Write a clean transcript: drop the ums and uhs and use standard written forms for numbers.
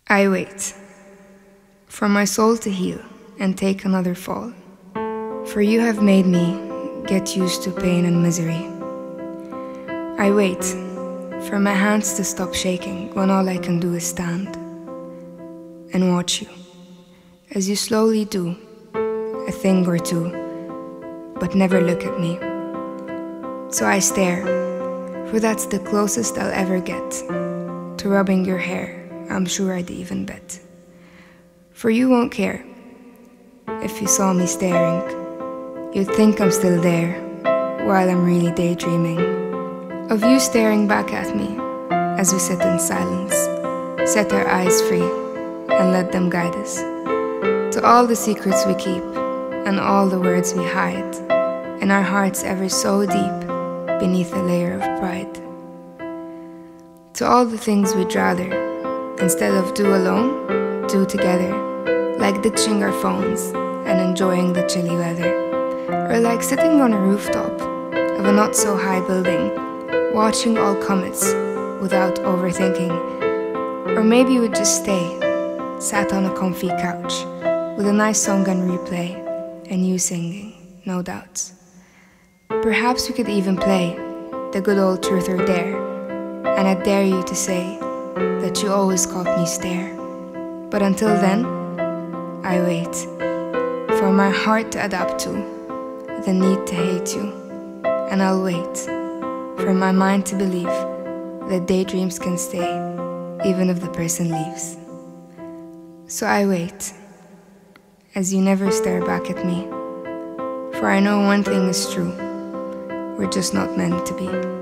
I wait for my soul to heal and take another fall. For you have made me get used to pain and misery. I wait for my hands to stop shaking when all I can do is stand and watch you as you slowly do a thing or two, but never look at me. So I stare, for that's the closest I'll ever get to rubbing your hair. I'm sure I'd even bet. For you won't care if you saw me staring. You'd think I'm still there while I'm really daydreaming of you staring back at me as we sit in silence, set our eyes free and let them guide us to all the secrets we keep and all the words we hide in our hearts ever so deep beneath a layer of pride, to all the things we'd rather, instead of do alone, do together, like ditching our phones and enjoying the chilly weather, or like sitting on a rooftop of a not-so-high building, watching all comets without overthinking. Or maybe we'd just stay, sat on a comfy couch, with a nice song on replay, and you singing, no doubts. Perhaps we could even play the good old truth or dare, and I'd dare you to say that you always caught me stare. But until then, I wait for my heart to adapt to the need to hate you, and I'll wait for my mind to believe that daydreams can stay even if the person leaves. So I wait as you never stare back at me, for I know one thing is true: we're just not meant to be.